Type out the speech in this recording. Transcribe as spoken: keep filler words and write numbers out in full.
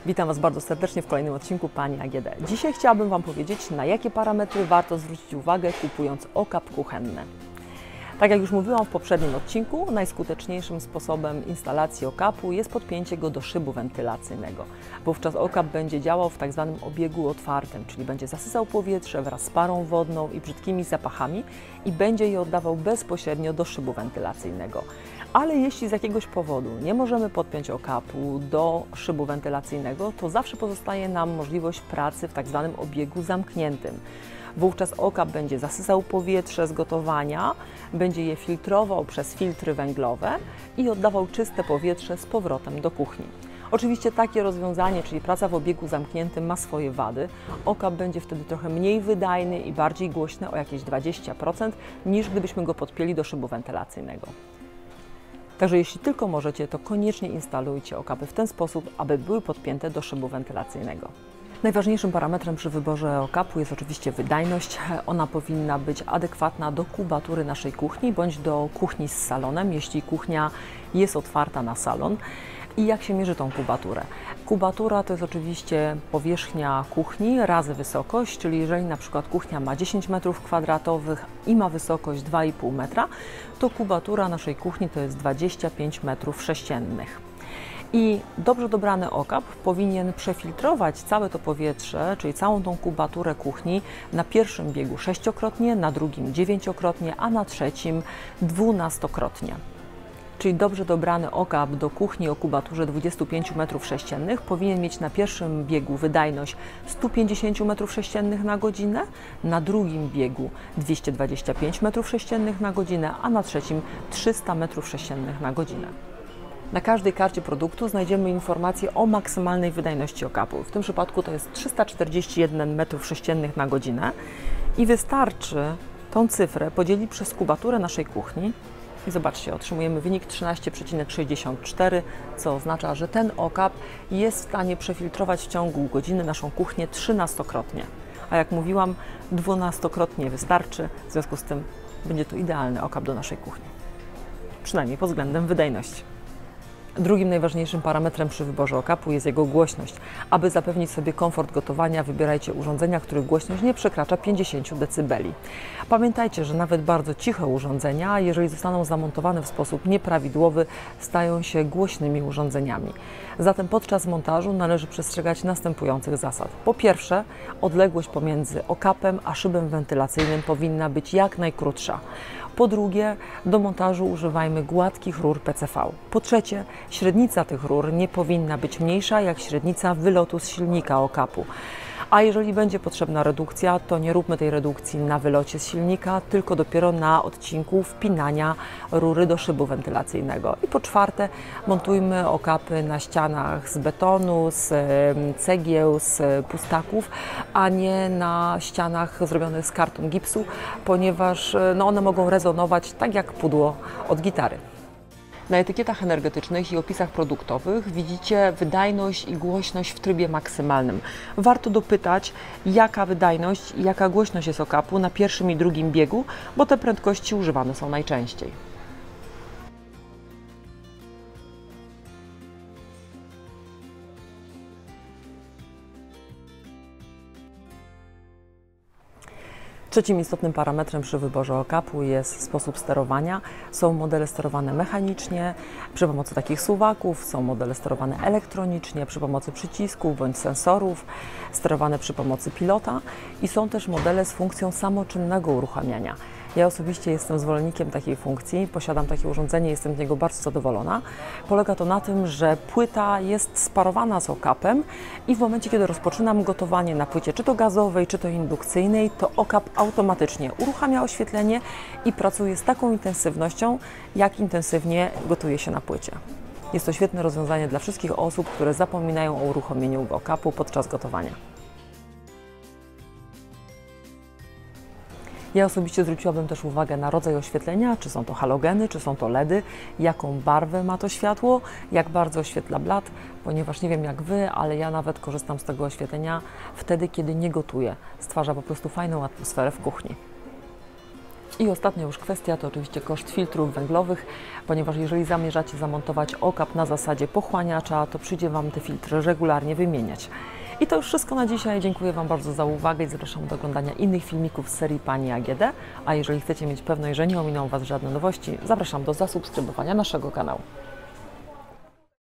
Witam Was bardzo serdecznie w kolejnym odcinku Pani A G D. Dzisiaj chciałabym Wam powiedzieć, na jakie parametry warto zwrócić uwagę, kupując okap kuchenny. Tak jak już mówiłam w poprzednim odcinku, najskuteczniejszym sposobem instalacji okapu jest podpięcie go do szybu wentylacyjnego. Wówczas okap będzie działał w tak zwanym obiegu otwartym, czyli będzie zasysał powietrze wraz z parą wodną i brzydkimi zapachami i będzie je oddawał bezpośrednio do szybu wentylacyjnego. Ale jeśli z jakiegoś powodu nie możemy podpiąć okapu do szybu wentylacyjnego, to zawsze pozostaje nam możliwość pracy w tak zwanym obiegu zamkniętym. Wówczas okap będzie zasysał powietrze z gotowania, będzie je filtrował przez filtry węglowe i oddawał czyste powietrze z powrotem do kuchni. Oczywiście takie rozwiązanie, czyli praca w obiegu zamkniętym, ma swoje wady. Okap będzie wtedy trochę mniej wydajny i bardziej głośny o jakieś dwadzieścia procent niż gdybyśmy go podpięli do szybu wentylacyjnego. Także jeśli tylko możecie, to koniecznie instalujcie okapy w ten sposób, aby były podpięte do szybu wentylacyjnego. Najważniejszym parametrem przy wyborze okapu jest oczywiście wydajność. Ona powinna być adekwatna do kubatury naszej kuchni bądź do kuchni z salonem, jeśli kuchnia jest otwarta na salon. I jak się mierzy tą kubaturę? Kubatura to jest oczywiście powierzchnia kuchni razy wysokość, czyli jeżeli na przykład kuchnia ma dziesięć metrów kwadratowych i ma wysokość dwa i pół metra, to kubatura naszej kuchni to jest dwadzieścia pięć metrów sześciennych. I dobrze dobrany okap powinien przefiltrować całe to powietrze, czyli całą tą kubaturę kuchni na pierwszym biegu sześciokrotnie, na drugim dziewięciokrotnie, a na trzecim dwunastokrotnie. Czyli dobrze dobrany okap do kuchni o kubaturze dwudziestu pięciu metrów sześciennych powinien mieć na pierwszym biegu wydajność stu pięćdziesięciu metrów sześciennych na godzinę, na drugim biegu dwieście dwadzieścia pięć metrów sześciennych na godzinę, a na trzecim trzysta metrów sześciennych na godzinę. Na każdej karcie produktu znajdziemy informację o maksymalnej wydajności okapu. W tym przypadku to jest trzysta czterdzieści jeden metrów sześciennych na godzinę i wystarczy tą cyfrę podzielić przez kubaturę naszej kuchni i zobaczcie, otrzymujemy wynik trzynaście przecinek sześćdziesiąt cztery, co oznacza, że ten okap jest w stanie przefiltrować w ciągu godziny naszą kuchnię trzynastokrotnie. A jak mówiłam, dwunastokrotnie wystarczy, w związku z tym będzie to idealny okap do naszej kuchni. Przynajmniej pod względem wydajności. Drugim najważniejszym parametrem przy wyborze okapu jest jego głośność. Aby zapewnić sobie komfort gotowania, wybierajcie urządzenia, których głośność nie przekracza pięćdziesięciu decybeli. Pamiętajcie, że nawet bardzo ciche urządzenia, jeżeli zostaną zamontowane w sposób nieprawidłowy, stają się głośnymi urządzeniami. Zatem podczas montażu należy przestrzegać następujących zasad. Po pierwsze, odległość pomiędzy okapem a szybem wentylacyjnym powinna być jak najkrótsza. Po drugie, do montażu używajmy gładkich rur P C V. Po trzecie, średnica tych rur nie powinna być mniejsza jak średnica wylotu z silnika okapu. A jeżeli będzie potrzebna redukcja, to nie róbmy tej redukcji na wylocie z silnika, tylko dopiero na odcinku wpinania rury do szybu wentylacyjnego. I po czwarte, montujmy okapy na ścianach z betonu, z cegieł, z pustaków, a nie na ścianach zrobionych z karton gipsu, ponieważ no, one mogą rezonować tak jak pudło od gitary. Na etykietach energetycznych i opisach produktowych widzicie wydajność i głośność w trybie maksymalnym. Warto dopytać, jaka wydajność i jaka głośność jest okapu na pierwszym i drugim biegu, bo te prędkości używane są najczęściej. Trzecim istotnym parametrem przy wyborze okapu jest sposób sterowania. Są modele sterowane mechanicznie przy pomocy takich suwaków, są modele sterowane elektronicznie przy pomocy przycisków bądź sensorów, sterowane przy pomocy pilota i są też modele z funkcją samoczynnego uruchamiania. Ja osobiście jestem zwolennikiem takiej funkcji, posiadam takie urządzenie, jestem z niego bardzo zadowolona. Polega to na tym, że płyta jest sparowana z okapem i w momencie, kiedy rozpoczynam gotowanie na płycie, czy to gazowej, czy to indukcyjnej, to okap automatycznie uruchamia oświetlenie i pracuje z taką intensywnością, jak intensywnie gotuje się na płycie. Jest to świetne rozwiązanie dla wszystkich osób, które zapominają o uruchomieniu okapu podczas gotowania. Ja osobiście zwróciłabym też uwagę na rodzaj oświetlenia, czy są to halogeny, czy są to ledy, jaką barwę ma to światło, jak bardzo oświetla blat, ponieważ nie wiem jak Wy, ale ja nawet korzystam z tego oświetlenia wtedy, kiedy nie gotuję. Stwarza po prostu fajną atmosferę w kuchni. I ostatnia już kwestia to oczywiście koszt filtrów węglowych, ponieważ jeżeli zamierzacie zamontować okap na zasadzie pochłaniacza, to przyjdzie Wam te filtry regularnie wymieniać. I to już wszystko na dzisiaj. Dziękuję Wam bardzo za uwagę i zapraszam do oglądania innych filmików z serii Pani A G D. A jeżeli chcecie mieć pewność, że nie ominą Was żadne nowości, zapraszam do zasubskrybowania naszego kanału.